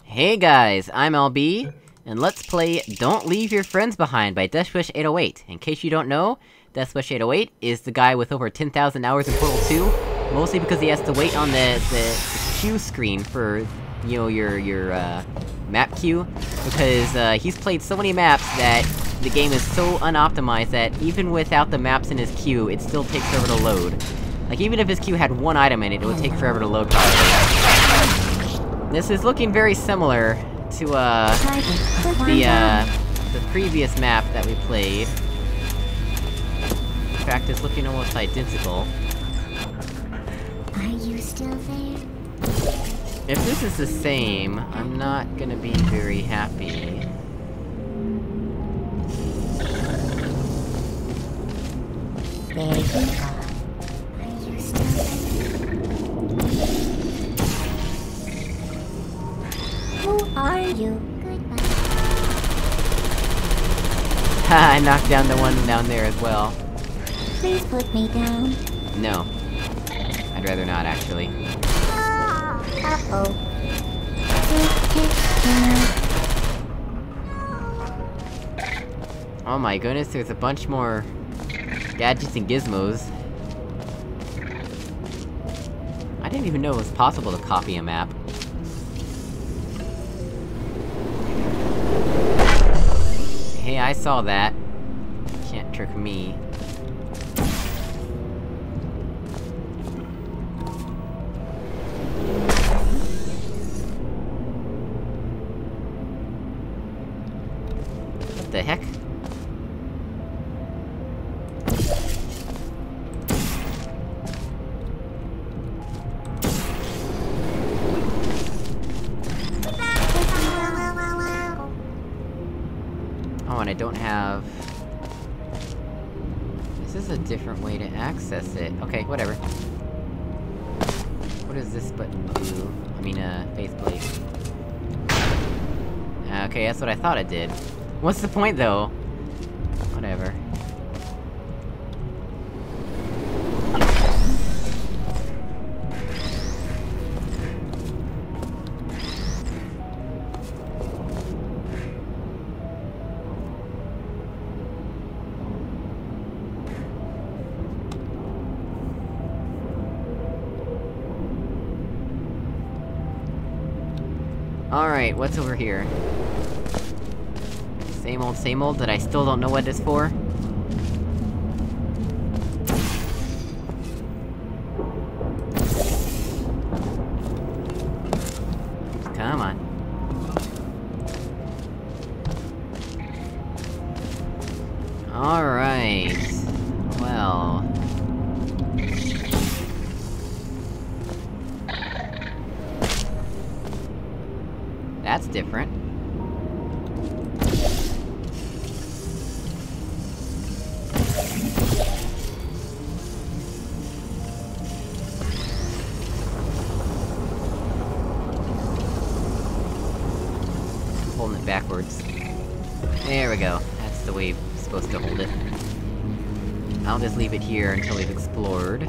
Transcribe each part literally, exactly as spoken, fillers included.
Hey guys, I'm L B, and let's play Don't Leave Your Friends Behind by DeathWish eight oh eight. In case you don't know, DeathWish eight oh eight is the guy with over ten thousand hours in Portal two, mostly because he has to wait on the, the, the queue screen for, you know, your, your, uh, map queue, because, uh, he's played so many maps that the game is so unoptimized that even without the maps in his queue, it still takes forever to load. Like, even if his queue had one item in it, it would take forever to load probably. This is looking very similar to, uh, the, uh, the previous map that we played. In fact, it's looking almost identical. Are you still there? If this is the same, I'm not gonna be very happy. There you go. Are you still there? Who are you? Goodbye. Ha! I knocked down the one down there as well. Please put me down. No. I'd rather not, actually. Uh-oh. Oh my goodness, there's a bunch more gadgets and gizmos. I didn't even know it was possible to copy a map. Hey, I saw that. Can't trick me. What the heck? Oh, and I don't have... This is a different way to access it. Okay, whatever. What does this button do? I mean, uh, faceplate. Okay, that's what I thought it did. What's the point, though? Whatever. Alright, what's over here? Same old, same old, that I still don't know what it's for? Come on. Alright... Well... That's different. Holding it backwards. There we go. That's the way you're supposed to hold it. I'll just leave it here until we've explored.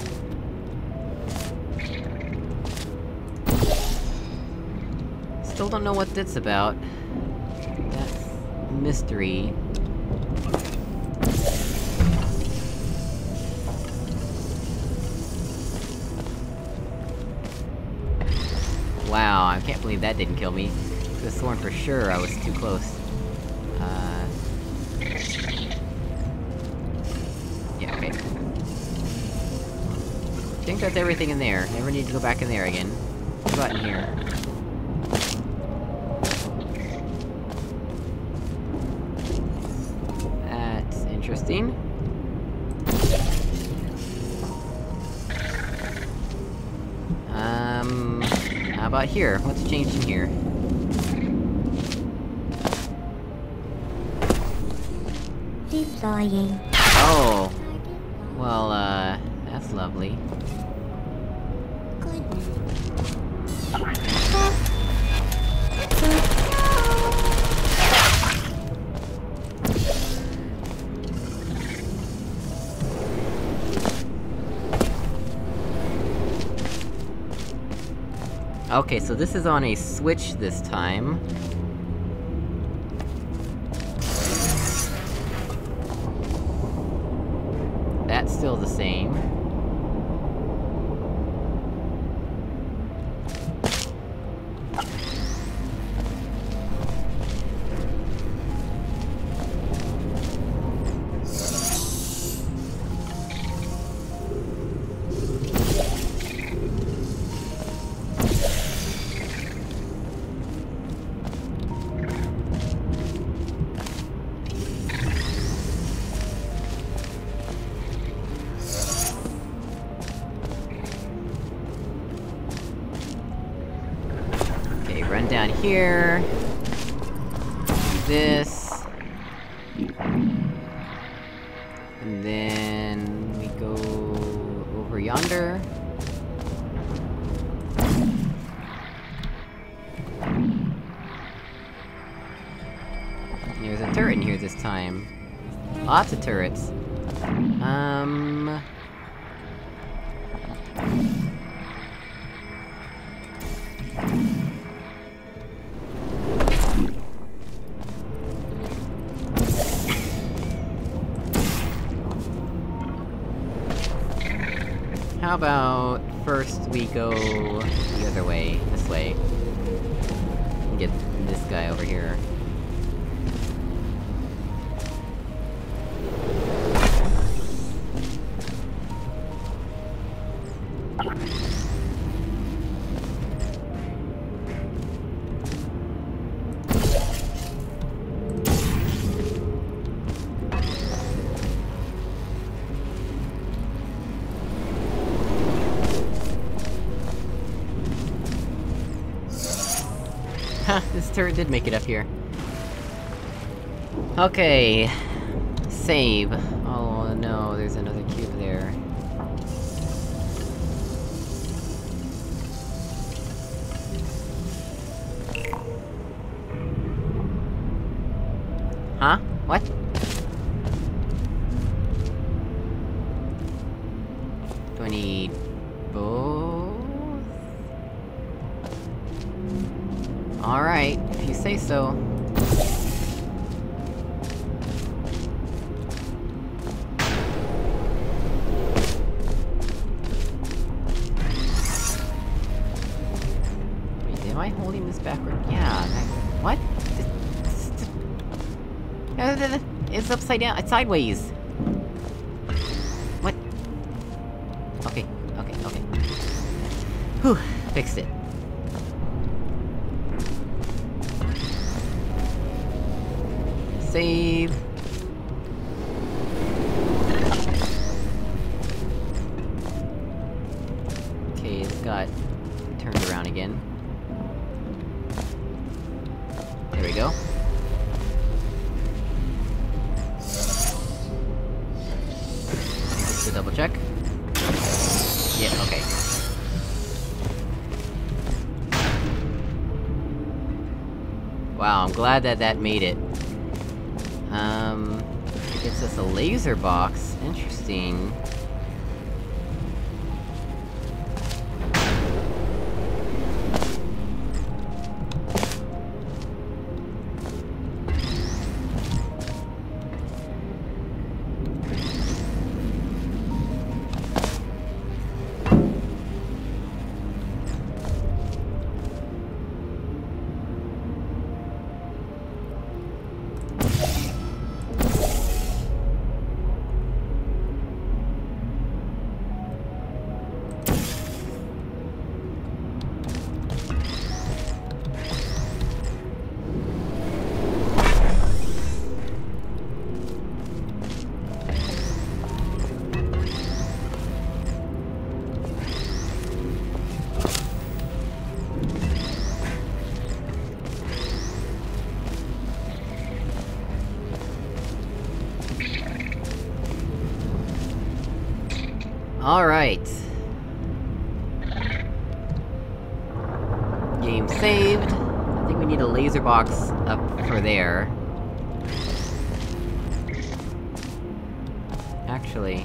Still don't know what that's about. That's... mystery. Wow, I can't believe that didn't kill me. Could've sworn for sure I was too close. Uh... Yeah, okay. I think that's everything in there. Never need to go back in there again. What about in here? Interesting. Um... How about here? What's changed in here? Deploying. Oh! Well, uh... that's lovely. Okay, so this is on a switch this time. That's still the same. Run down here. Do this. And then... we go... over yonder. There's a turret in here this time. Lots of turrets. Um... How about... first we go... the other way, this way. And get this guy over here. This turret did make it up here. Okay... Save. Oh no, there's another cube there. Huh? What? Do I need... both? Alright, if you say so. Wait, am I holding this backward? Yeah, that... what? It's upside down- it's sideways! What? Okay, okay, okay. Whew, fixed it. Save. Okay, it's got... turned around again. There we go. Just to double check. Yeah, okay. Wow, I'm glad that that made it. Um... It gives us a laser box. Interesting. Alright. Game saved. I think we need a laser box up for there. Actually...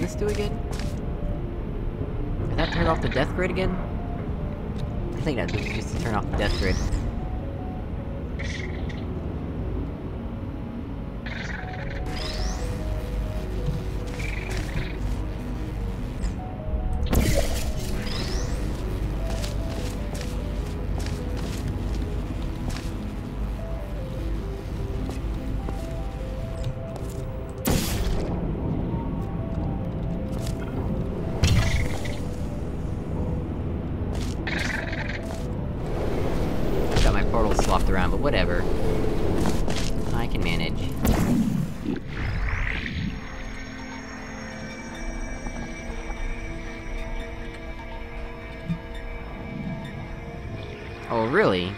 this do again? Does that turn off the death grid again? I think that was just to turn off the death grid. Swapped around, but whatever. I can manage. Oh, really?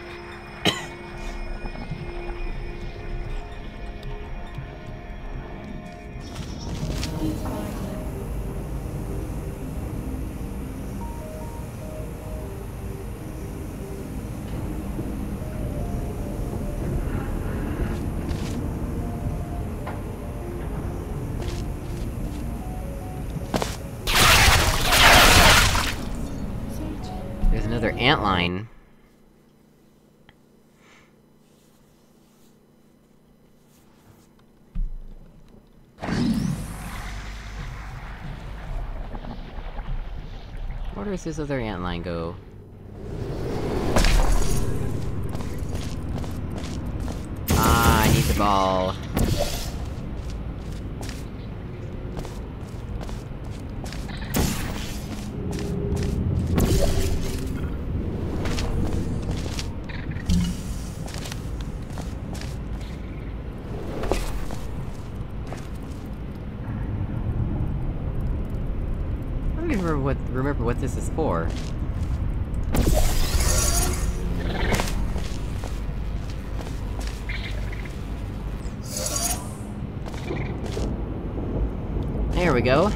There's another antline. Where does this other antline go? Ah, I need the ball. I don't even remember what- remember what this is for. There we go.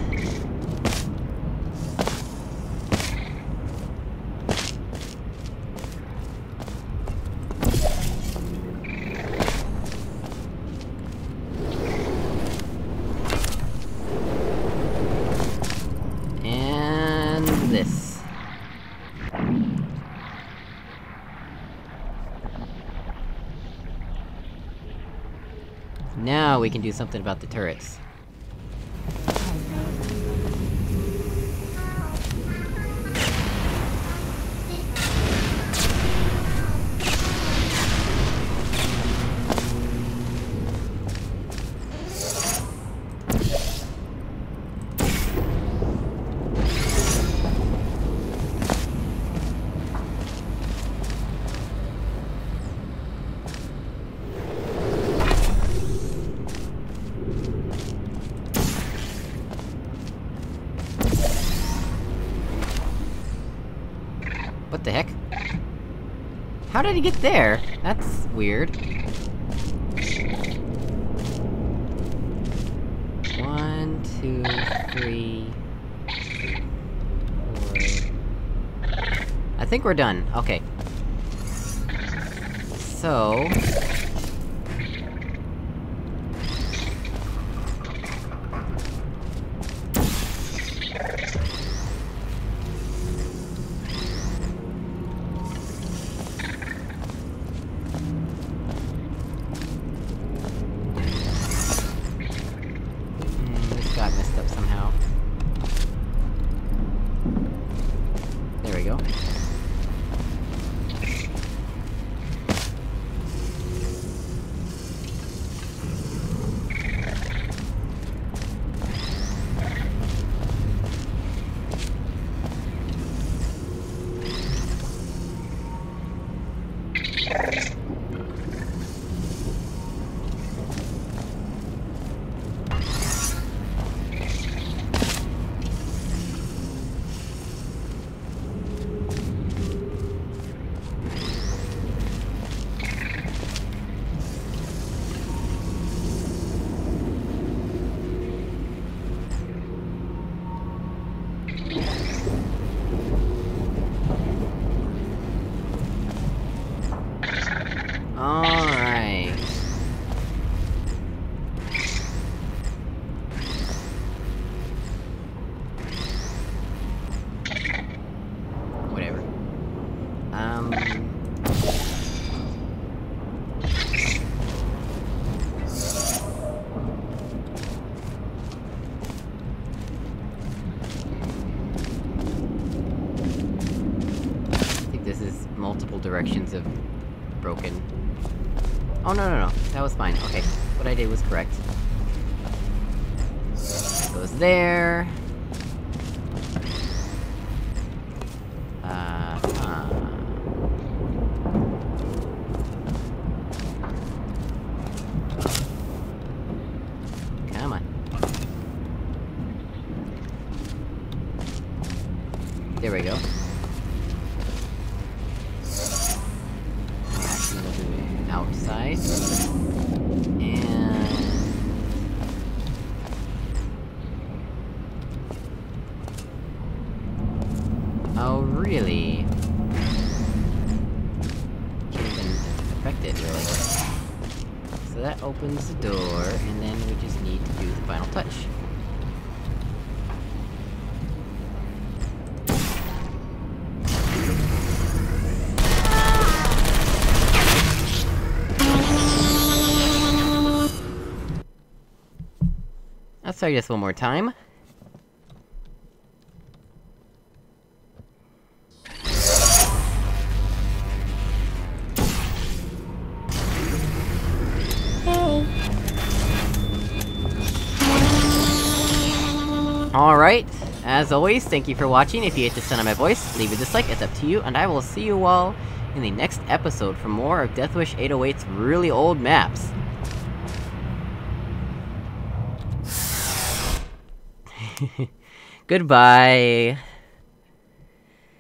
And this. Now we can do something about the turrets. What the heck? How did he get there? That's weird. One, two, three... four... I think we're done. Okay. So... got messed up somehow. There we go. directions have... broken. Oh, no, no, no. That was fine. Okay. What I did was correct. Goes there... Uh... huh. Come on. There we go. Outside. And... oh, really? Can't even affect it, really. So that opens the door, and then we just need to do the final touch. Let's try this one more time. Alright, as always, thank you for watching. If you hate the sound of my voice, leave a dislike, it's up to you, and I will see you all in the next episode for more of DeathWish eight oh eight's really old maps. Goodbye!